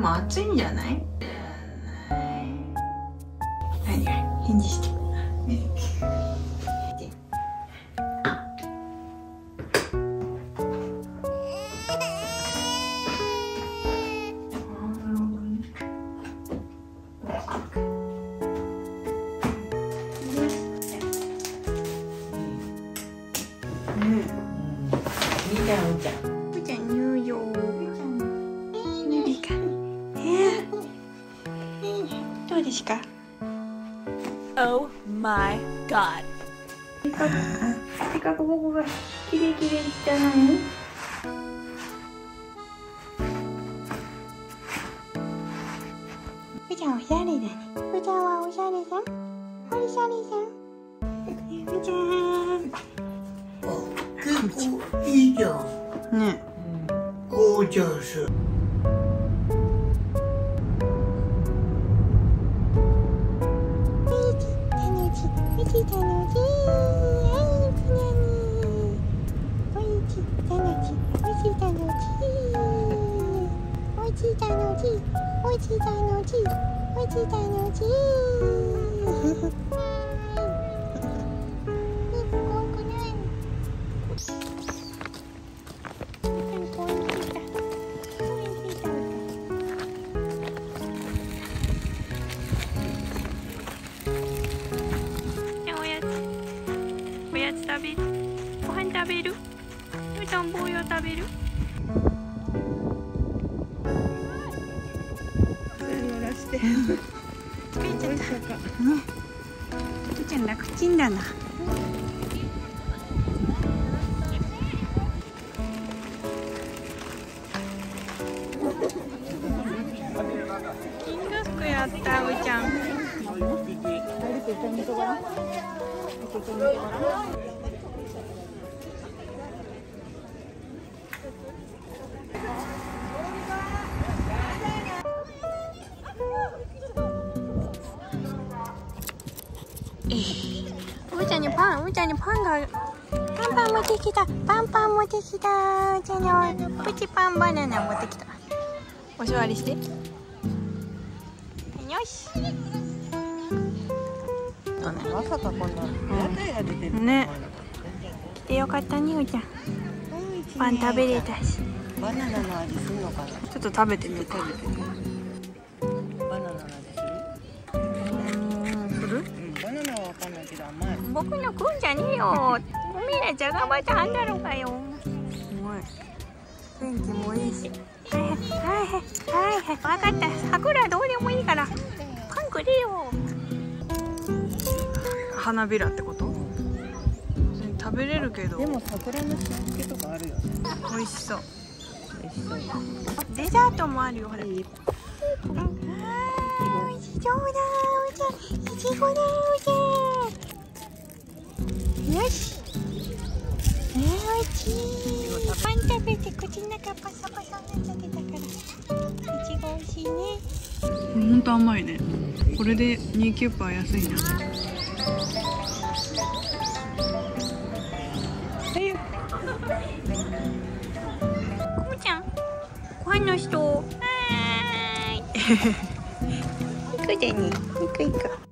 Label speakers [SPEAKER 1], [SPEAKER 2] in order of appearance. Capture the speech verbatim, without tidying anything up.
[SPEAKER 1] も暑いんじゃない？はいはい、返事して。
[SPEAKER 2] みーちゃん、うーちゃん。
[SPEAKER 1] うーちゃん入場。いいか。えー、どうですか？
[SPEAKER 3] Oh my god。
[SPEAKER 1] せっかく、せっかくここがきれいきれいじゃないの？うーちゃんおしゃれだね。うーちゃんはおしゃれさん？おしゃれさん。うーちゃん。
[SPEAKER 2] 結構いいじゃん。
[SPEAKER 1] ね。
[SPEAKER 2] ゴージャス。
[SPEAKER 1] おやつ食べる？ご飯食べる？うーちゃん棒よ食べる？乗らして。疲れちゃった。ね。うーちゃん楽ちんだな。金魚すくやったうーちゃん。うーちゃんにパン、うーちゃんにパンがある。パンパン持ってきた、パンパン持ってきた。うーちゃんにプチパンバナナ持ってきた。お座りして。よし。
[SPEAKER 2] まさかこんな屋台が出てる
[SPEAKER 1] ね。来てよかったね、うーちゃん。パン食べれたし。
[SPEAKER 2] バナナの味するのかな。
[SPEAKER 1] ちょっと食べてみて。
[SPEAKER 2] 食べてみる。バナナの味する？
[SPEAKER 1] うん、する？
[SPEAKER 2] うん、バナナはわかんないけど甘い。
[SPEAKER 1] 僕の食うんじゃねえよ。おめえらじゃがバターあんだろうかよ。すごい。天気もいいし。はいはいはいはいはい。わかった。桜どうでもいいから。パンくれよ。花びらってこと？食べれるけど。
[SPEAKER 2] でも桜の汁気とかあるよね。
[SPEAKER 1] 美味しそう。
[SPEAKER 2] 美味しそう。
[SPEAKER 1] デザートもあるよ。ほら。あー、美味しそうだ。うちゃん、いちごだうちゃん。よし。えー、おいしい。パン食べて口の中パサパサになっちゃってたから。いちご美味しいね。ほんと甘いね。これでにキュッパー安いな。こむちゃん、ご飯の人。はーい。行くでね。行く行く。